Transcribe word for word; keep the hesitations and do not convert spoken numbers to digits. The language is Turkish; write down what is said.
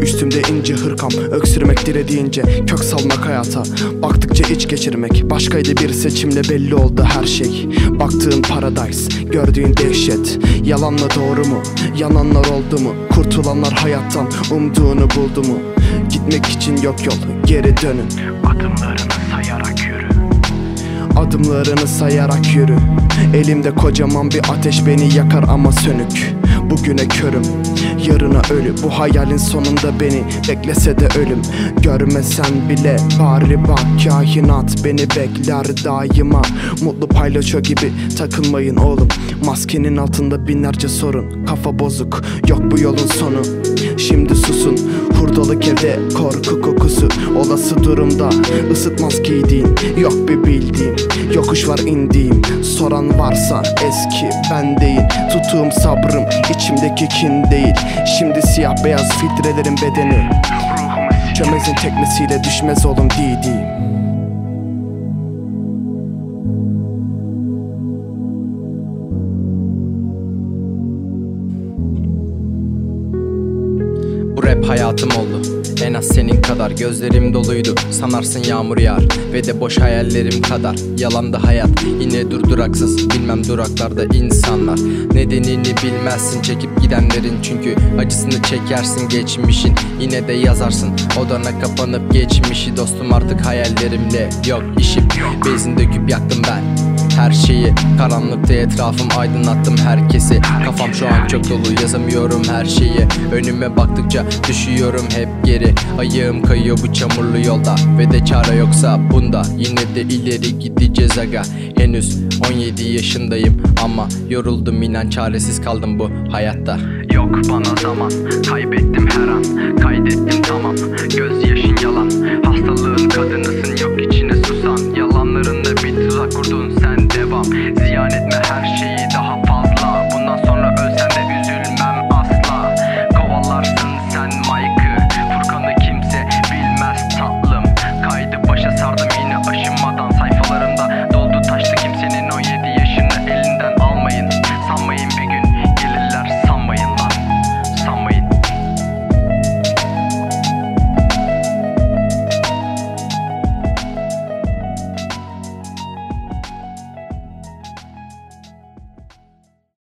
Üstümde ince hırkam, öksürmek dilediğince, kök salmak hayata. Baktıkça iç geçirmek, başkaydı bir seçimle belli oldu her şey. Baktığın paradise, gördüğün dehşet. Yalan mı doğru mu, yananlar oldu mu? Kurtulanlar hayattan umduğunu buldu mu? Gitmek için yok yol, geri dönün. Adımlarını sayarak yürü. Adımlarını sayarak yürü. Elimde kocaman bir ateş beni yakar ama sönük. Bugüne körüm, yarına ölü. Bu hayalin sonunda beni beklese de ölüm. Görmesen bile bari bak, kainat beni bekler daima. Mutlu paylaşıyor gibi takılmayın oğlum. Maskenin altında binlerce sorun. Kafa bozuk, yok bu yolun sonu. Şimdi susun, hurdalık evde korku kokusu. Olası durumda ısıtmaz giydiğin, yok bir bildiğim. Yokuş var indiğim, soran varsa eski ben değil. Tuttuğum sabrım içimdeki kin değil. Şimdi siyah beyaz filtrelerin bedeni. Çömezin teknesiyle düşmez oğlum didi. Bu rap hayatım oldu, en az senin kadar. Gözlerim doluydu, sanarsın yağmur yağar. Ve de boş hayallerim kadar. Yalan da hayat, yine durduraksız. Bilmem duraklarda insanlar. Nedenini bilmezsin çekip gidenlerin. Çünkü acısını çekersin geçmişin. Yine de yazarsın odana kapanıp geçmişi. Dostum artık hayallerimle yok işim. Benzin döküp yaktım ben her şeyi. Karanlıkta etrafım aydınlattım herkesi. Kafam şu an çok dolu, yazamıyorum her şeyi. Önüme baktıkça düşüyorum hep geri. Ayağım kayıyor bu çamurlu yolda. Ve de çare yoksa bunda, yine de ileri gideceğiz aga. Henüz on yedi yaşındayım ama yoruldum, inan çaresiz kaldım bu hayatta. Yok bana zaman, kaybettim her an. Kaydettim tamam, gözyaşın yalan. Hastalığın kadınısın, yok içine susan. Yalanlarınla bir tuzak kurdun sen, devam. Ziyan etme her şeyi, daha